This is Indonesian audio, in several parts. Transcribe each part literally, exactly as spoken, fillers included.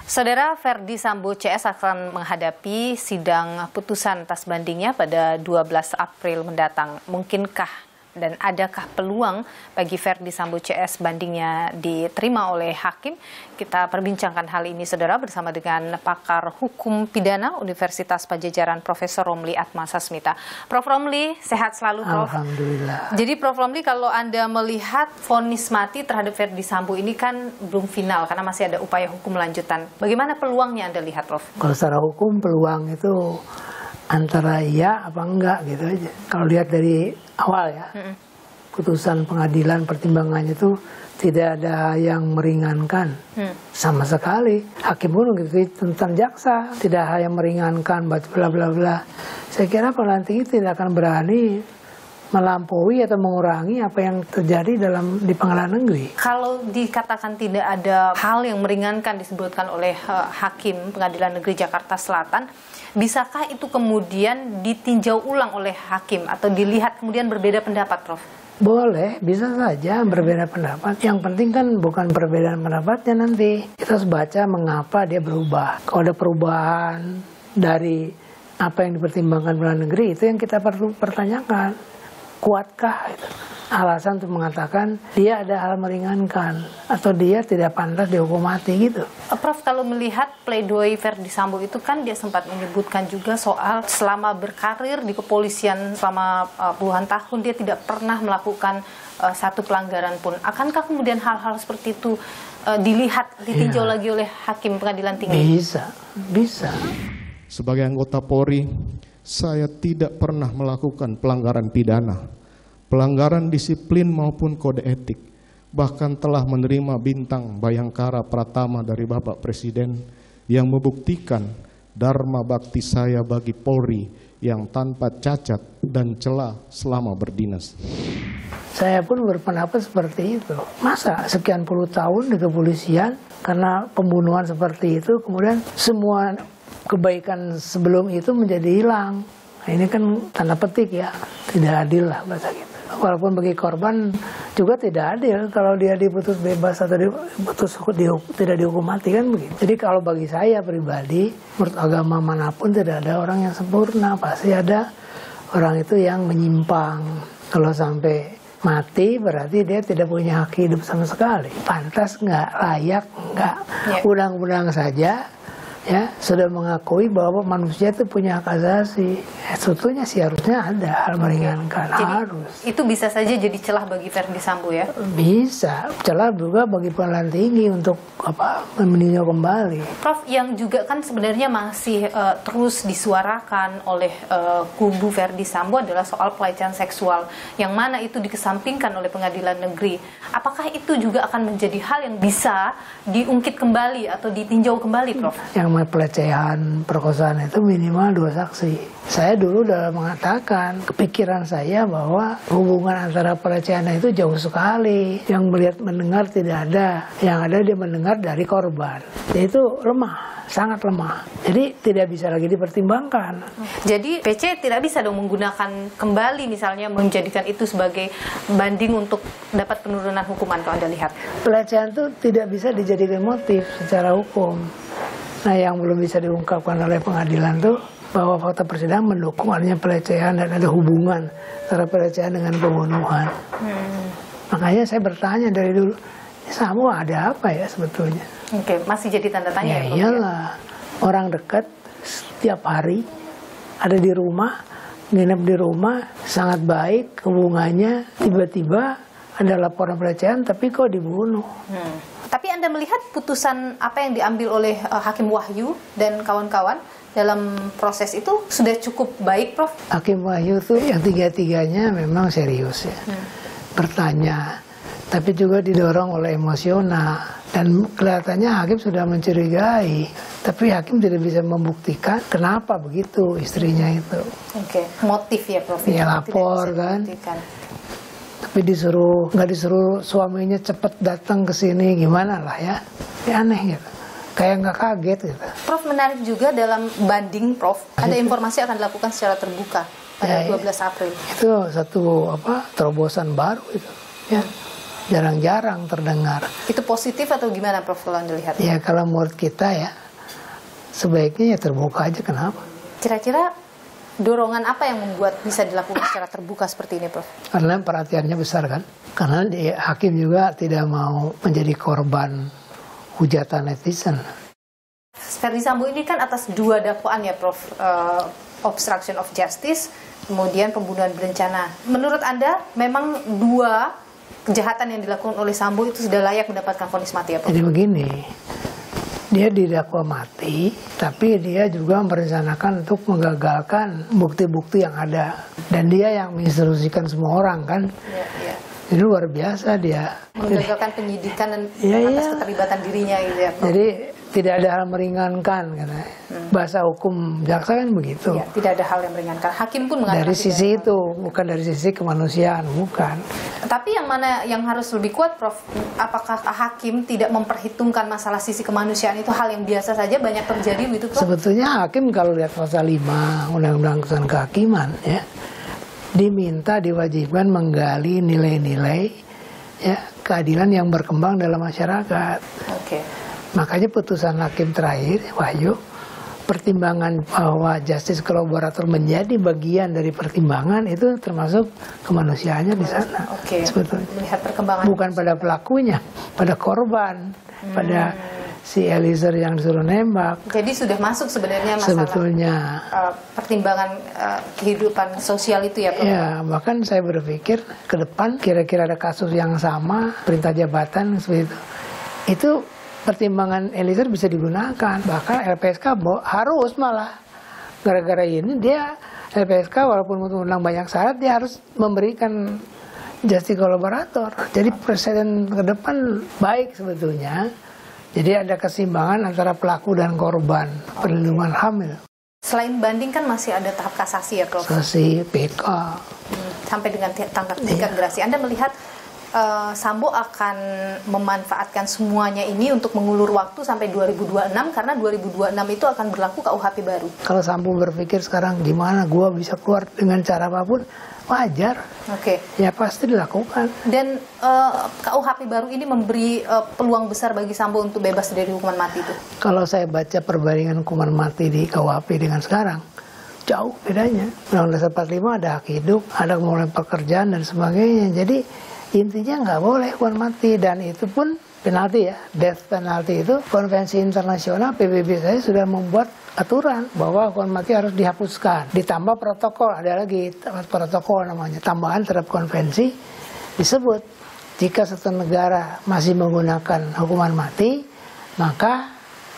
Saudara, Verdi Sambo C S akan menghadapi sidang putusan atas bandingnya pada dua belas April mendatang. Mungkinkah dan adakah peluang bagi Verdi Sambo C S bandingnya diterima oleh hakim? Kita perbincangkan hal ini, saudara, bersama dengan pakar hukum pidana Universitas Padjadjaran, Profesor Romli Atmasasmita. Prof Romli, sehat selalu, Prof. Alhamdulillah. Jadi, Prof Romli, kalau Anda melihat vonis mati terhadap Verdi Sambo ini kan belum final karena masih ada upaya hukum lanjutan. Bagaimana peluangnya Anda lihat, Prof? Kalau secara hukum peluang itu antara iya apa enggak gitu aja. Kalau lihat dari awal ya, mm-mm. putusan pengadilan pertimbangannya itu tidak ada yang meringankan mm. sama sekali. Hakim pun gitu tentang jaksa tidak ada yang meringankan, bla bla bla. Saya kira pengadilan tinggi tidak akan berani melampaui atau mengurangi apa yang terjadi dalam di pengadilan negeri. Kalau dikatakan tidak ada hal yang meringankan disebutkan oleh uh, hakim pengadilan negeri Jakarta Selatan, bisakah itu kemudian ditinjau ulang oleh hakim atau dilihat kemudian berbeda pendapat, Prof? Boleh, bisa saja berbeda pendapat. Yang penting kan bukan perbedaan pendapatnya nanti. Kita harus baca mengapa dia berubah. Kalau ada perubahan dari apa yang dipertimbangkan pengadilan negeri, itu yang kita perlu pertanyakan. Kuatkah itu alasan untuk mengatakan dia ada hal meringankan atau dia tidak pantas dihukum mati gitu. Prof, kalau melihat pledoi Verdi Sambo itu kan dia sempat menyebutkan juga soal selama berkarir di kepolisian selama uh, puluhan tahun dia tidak pernah melakukan uh, satu pelanggaran pun. Akankah kemudian hal-hal seperti itu uh, dilihat, ditinjau ya. lagi oleh hakim pengadilan tinggi? Bisa, bisa. Sebagai anggota Polri, saya tidak pernah melakukan pelanggaran pidana, pelanggaran disiplin maupun kode etik. Bahkan telah menerima bintang Bayangkara Pratama dari Bapak Presiden yang membuktikan dharma bakti saya bagi Polri yang tanpa cacat dan celah selama berdinas. Saya pun berpendapat seperti itu. Masa sekian puluh tahun di kepolisian karena pembunuhan seperti itu, kemudian semua kebaikan sebelum itu menjadi hilang. Nah, ini kan tanda petik ya, tidak adil lah bahasa gitu. Walaupun bagi korban juga tidak adil kalau dia diputus bebas atau diputus di, tidak dihukum mati kan begitu. Jadi kalau bagi saya pribadi, menurut agama manapun tidak ada orang yang sempurna, pasti ada orang itu yang menyimpang. Kalau sampai mati berarti dia tidak punya hak hidup sama sekali. Pantas nggak, layak nggak, undang-undang saja ya sudah mengakui bahwa manusia itu punya hak asasi. Ya, sebetulnya sih harusnya ada hal meringankan. Jadi, harus. Itu bisa saja jadi celah bagi Verdi Sambo ya? Bisa. Celah juga bagi pengadilan tinggi untuk apa meninjau kembali. Prof, yang juga kan sebenarnya masih uh, terus disuarakan oleh uh, kubu Verdi Sambo adalah soal pelecehan seksual, yang mana itu dikesampingkan oleh pengadilan negeri. Apakah itu juga akan menjadi hal yang bisa diungkit kembali atau ditinjau kembali, Prof? Yang pelecehan, perkosaan itu minimal dua saksi. Saya dulu sudah mengatakan, kepikiran saya bahwa hubungan antara pelecehan itu jauh sekali. Yang melihat mendengar tidak ada, yang ada dia mendengar dari korban. Jadi itu lemah, sangat lemah. Jadi tidak bisa lagi dipertimbangkan. Jadi P C tidak bisa dong menggunakan kembali misalnya menjadikan itu sebagai banding untuk dapat penurunan hukuman kalau Anda lihat. Pelecehan itu tidak bisa dijadikan motif secara hukum. Nah, yang belum bisa diungkapkan oleh pengadilan tuh bahwa fakta persidangan mendukung adanya pelecehan dan ada hubungan antara pelecehan dengan pembunuhan. Hmm. Makanya saya bertanya dari dulu, Sambo ada apa ya sebetulnya? Oke, masih jadi tanda tanya. Ya, ya iyalah, orang dekat setiap hari ada di rumah, nginep di rumah, sangat baik hubungannya, tiba-tiba ada laporan pelecehan tapi kok dibunuh. Hmm. Tapi Anda melihat putusan apa yang diambil oleh uh, Hakim Wahyu dan kawan-kawan dalam proses itu sudah cukup baik, Prof? Hakim Wahyu itu yang tiga-tiganya memang serius ya. Hmm. Bertanya, tapi juga didorong oleh emosional. Dan kelihatannya Hakim sudah mencurigai. Tapi Hakim tidak bisa membuktikan kenapa begitu istrinya itu. Oke, motif ya, Prof? Ya lapor kan. Tapi disuruh, nggak disuruh suaminya cepet datang ke sini, gimana lah ya. Ya aneh gitu. Kayak nggak kaget gitu. Prof, menarik juga dalam banding, Prof. Ada informasi akan dilakukan secara terbuka pada ya, dua belas April. Itu satu apa terobosan baru itu. Ya. jarang-jarang terdengar. Itu positif atau gimana, Prof, kalau Anda lihat? Ya kalau menurut kita ya, sebaiknya ya terbuka aja, kenapa? Kira-kira dorongan apa yang membuat bisa dilakukan secara terbuka seperti ini, Prof? Karena perhatiannya besar kan. Karena di, hakim juga tidak mau menjadi korban hujatan netizen. Verdi Sambo ini kan atas dua dakwaan ya, Prof. Uh, obstruction of justice, kemudian pembunuhan berencana. Menurut Anda, memang dua kejahatan yang dilakukan oleh Sambo itu sudah layak mendapatkan vonis mati ya, Prof? Jadi begini, dia didakwa mati, tapi dia juga merencanakan untuk menggagalkan bukti-bukti yang ada. Dan dia yang menginstruksikan semua orang kan. Ya, ya. Ini luar biasa dia. Menggagalkan penyidikan dan ya, atas ya. keterlibatan dirinya gitu ya, Prof? Jadi tidak ada hal meringankan karena hmm. bahasa hukum jaksa kan begitu. Ya, tidak ada hal yang meringankan. Hakim pun mengatakan dari sisi tidak. itu, bukan dari sisi kemanusiaan, bukan. Tapi yang mana yang harus lebih kuat, Prof? Apakah hakim tidak memperhitungkan masalah sisi kemanusiaan? Itu hal yang biasa saja, banyak terjadi begitu, Prof? Sebetulnya hakim kalau lihat pasal lima Undang-Undang Kehakiman ya, diminta diwajibkan menggali nilai-nilai ya keadilan yang berkembang dalam masyarakat. Oke. Makanya putusan hakim terakhir, Wahyu, pertimbangan bahwa justice kolaborator menjadi bagian dari pertimbangan itu termasuk kemanusiaannya di sana. Oke. Sebetulnya. Melihat perkembangan. Bukan pada pelakunya, pada korban, hmm. pada si Eliezer yang disuruh nembak. Jadi sudah masuk sebenarnya masalah sebetulnya uh, pertimbangan uh, kehidupan sosial itu ya, Prof? Ya, bahkan saya berpikir ke depan kira-kira ada kasus yang sama, perintah jabatan seperti itu. Itu pertimbangan Eliezer bisa digunakan. Bahkan L P S K harus malah gara-gara ini dia L P S K walaupun undang banyak syarat dia harus memberikan justice kolaborator. Jadi presiden ke depan baik sebetulnya. Jadi ada keseimbangan antara pelaku dan korban, perlindungan hamil. Selain banding kan masih ada tahap kasasi ya, Prof? Kasasi, P K. Hmm, sampai dengan tangkap tingkat gerasi. Anda melihat uh, Sambo akan memanfaatkan semuanya ini untuk mengulur waktu sampai dua ribu dua puluh enam, karena dua ribu dua puluh enam itu akan berlaku K U H P baru. Kalau Sambo berpikir sekarang gimana gua bisa keluar dengan cara apapun, wajar. Oke. Okay. Ya pasti dilakukan. Dan uh, K U H P baru ini memberi uh, peluang besar bagi Sambo untuk bebas dari hukuman mati itu. Kalau saya baca perbandingan hukuman mati di K U H P dengan sekarang, jauh bedanya. Undang-Undang Dasar empat puluh lima ada hak hidup, ada mulai pekerjaan dan sebagainya. Jadi intinya nggak boleh hukuman mati, dan itu pun penalti ya, death penalty itu konvensi internasional P B B saya sudah membuat aturan bahwa hukuman mati harus dihapuskan. Ditambah protokol, ada lagi protokol namanya, tambahan terhadap konvensi disebut jika satu negara masih menggunakan hukuman mati, maka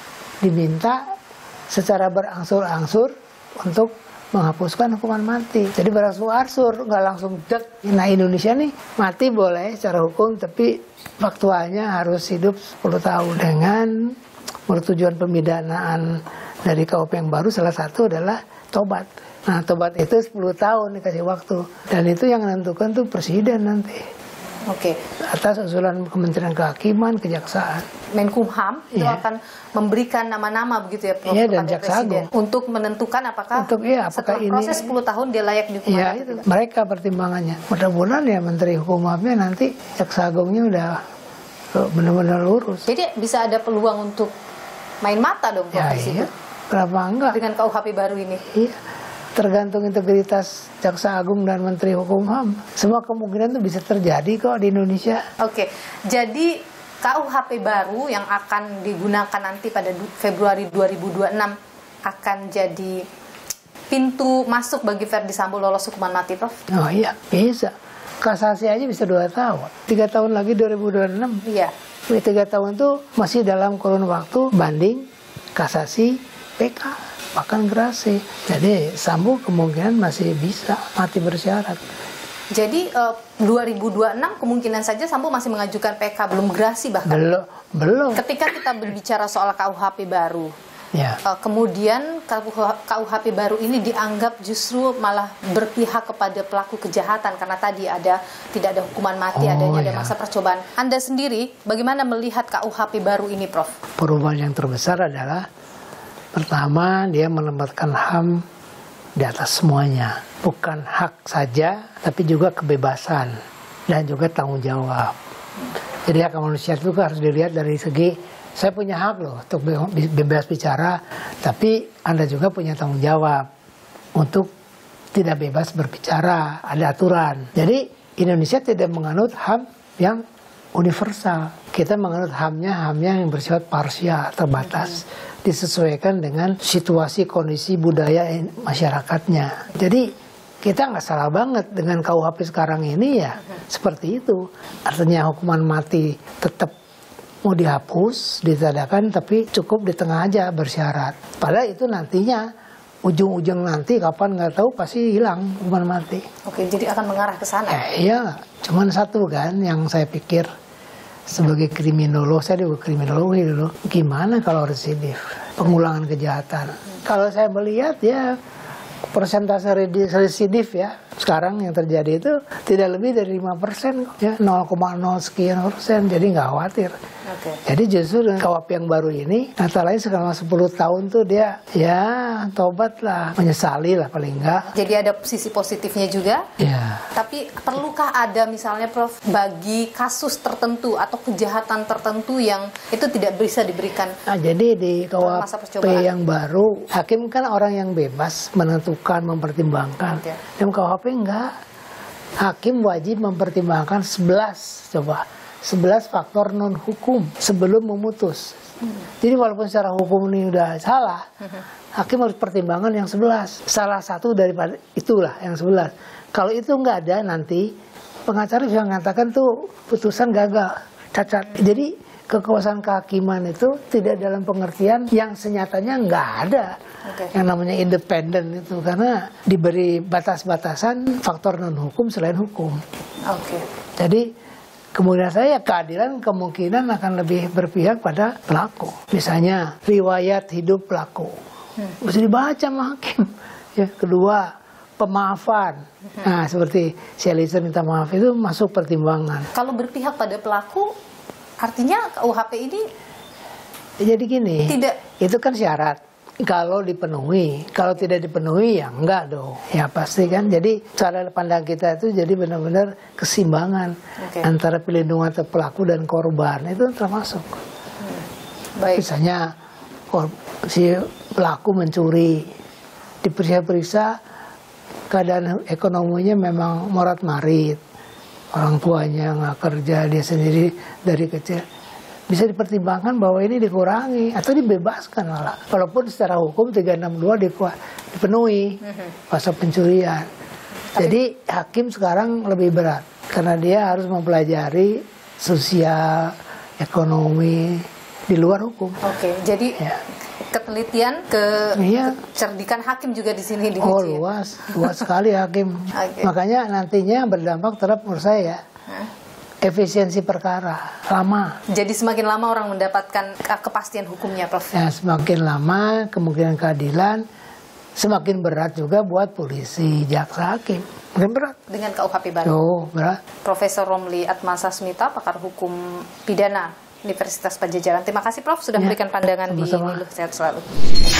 diminta secara berangsur-angsur untuk menghapuskan hukuman mati. Jadi berangsur-angsur, nggak langsung dek. Nah Indonesia nih mati boleh secara hukum, tapi faktualnya harus hidup sepuluh tahun. Dengan pertujuan pemidanaan dari K U H P yang baru, salah satu adalah tobat. Nah tobat itu sepuluh tahun dikasih waktu, dan itu yang menentukan tuh presiden nanti. Oke. Atas usulan Kementerian Kehakiman, Kejaksaan. Menkumham itu ya. akan memberikan nama-nama begitu ya, Prof, ya, dan kepada Jaksa presiden Agung untuk menentukan apakah, untuk, ya, apakah setelah ini, proses sepuluh tahun dia layak dihukum. Ya itu tidak. Mereka pertimbangannya. Mudah-mudahan ya Menteri Hukum H A M-nya nanti Jaksa Agungnya udah benar-benar lurus. Jadi bisa ada peluang untuk main mata dong, Prof, ya, di situ. Iya. Kenapa enggak? Dengan K U H P baru ini. Iya. Tergantung integritas Jaksa Agung dan Menteri Hukum H A M. Semua kemungkinan itu bisa terjadi kok di Indonesia. Oke, jadi K U H P baru yang akan digunakan nanti pada Februari dua ribu dua puluh enam akan jadi pintu masuk bagi Verdi Sambo lolos hukuman mati, Prof? Oh iya, bisa. Kasasi aja bisa dua tahun. Tiga tahun lagi dua ribu dua puluh enam. Iya. Tiga tahun itu masih dalam kurun waktu banding, kasasi, P K. Bahkan gerasi. Jadi Sambo kemungkinan masih bisa mati bersyarat. Jadi uh, dua ribu dua puluh enam kemungkinan saja Sambo masih mengajukan P K, belum gerasi bahkan. Belum, belum. Ketika kita berbicara soal K U H P baru, ya. uh, kemudian K U H P baru ini dianggap justru malah berpihak kepada pelaku kejahatan karena tadi ada tidak ada hukuman mati, oh, adanya ada ya. masa percobaan. Anda sendiri bagaimana melihat K U H P baru ini, Prof? Perubahan yang terbesar adalah pertama, dia menempatkan H A M di atas semuanya. Bukan hak saja, tapi juga kebebasan dan juga tanggung jawab. Jadi hak manusia itu harus dilihat dari segi saya punya hak loh untuk bebas bicara, tapi Anda juga punya tanggung jawab untuk tidak bebas berbicara, ada aturan. Jadi Indonesia tidak menganut H A M yang universal. Kita menganut H A M-nya, H A M-nya yang bersifat parsial, terbatas, hmm. disesuaikan dengan situasi, kondisi, budaya masyarakatnya. Jadi kita nggak salah banget dengan K U H P sekarang ini ya, hmm. seperti itu. Artinya hukuman mati tetap mau dihapus, ditadakan, tapi cukup di tengah aja bersyarat. Padahal itu nantinya, ujung-ujung nanti kapan nggak tahu pasti hilang hukuman mati. Oke, jadi akan mengarah ke sana? Eh, iya, cuman satu kan yang saya pikir sebagai kriminolog, saya juga kriminologi dulu, gimana kalau residif, pengulangan kejahatan. Hmm. Kalau saya melihat ya, persentase residif ya sekarang yang terjadi itu tidak lebih dari lima persen ya, nol koma nol sekian persen, jadi nggak khawatir. Okay. Jadi justru dengan K U H P yang baru ini, kata lain selama sepuluh tahun tuh dia ya tobat lah, menyesali lah paling enggak. Jadi ada sisi positifnya juga. Ya. Tapi perlukah ada misalnya Prof bagi kasus tertentu atau kejahatan tertentu yang itu tidak bisa diberikan? Nah, jadi di K U H P yang baru, hakim kan orang yang bebas menentukan, mempertimbangkan. Okay. Dalam K U H P enggak. Hakim wajib mempertimbangkan sebelas coba. sebelas faktor non hukum sebelum memutus. Hmm. Jadi walaupun secara hukum ini udah salah, hmm. hakim harus pertimbangan yang sebelas. Salah satu daripada itulah yang sebelas. Kalau itu nggak ada nanti pengacara bisa mengatakan tuh putusan gagal, cacat. Jadi kekuasaan kehakiman itu tidak dalam pengertian yang senyatanya nggak ada. Okay. Yang namanya independen itu karena diberi batas-batasan faktor non hukum selain hukum. Oke. Okay. Jadi kemudian saya keadilan kemungkinan akan lebih berpihak pada pelaku. Misalnya riwayat hidup pelaku hmm. bisa dibaca sama hakim. Ya, kedua pemaafan. Hmm. Nah seperti si Eliezer minta maaf itu masuk pertimbangan. Kalau berpihak pada pelaku, artinya K U H P ini jadi gini. Tidak. Itu kan syarat. Kalau dipenuhi, kalau tidak dipenuhi ya enggak dong. Ya pasti kan. Jadi cara pandang kita itu jadi benar-benar keseimbangan okay. antara pelindungan pelaku dan korban itu termasuk. Hmm. Baik. Misalnya si pelaku mencuri, diperiksa-periksa keadaan ekonominya memang morat-marit, orang tuanya nggak kerja, dia sendiri dari kecil. Bisa dipertimbangkan bahwa ini dikurangi atau dibebaskan malah. Walaupun secara hukum tiga enam dua dipenuhi pasal pencurian. Jadi hakim sekarang lebih berat karena dia harus mempelajari sosial, ekonomi di luar hukum. Oke, jadi ya. Ketelitian, ke iya. kecerdikan hakim juga di sini diuji. Oh luas, luas sekali hakim. Okay. Makanya nantinya berdampak terhadap menurut saya. Huh? Efisiensi perkara lama. Jadi semakin lama orang mendapatkan kepastian hukumnya, Prof. Ya, semakin lama kemungkinan keadilan semakin berat juga buat polisi, jaksa, hakim. Makin berat. Dengan K U H P baru. Oh, berat. Profesor Romli Atmasasmita, pakar hukum pidana Universitas Padjadjaran. Terima kasih, Prof, sudah ya, memberikan pandangan sama-sama. Di Niluh. Sehat selalu.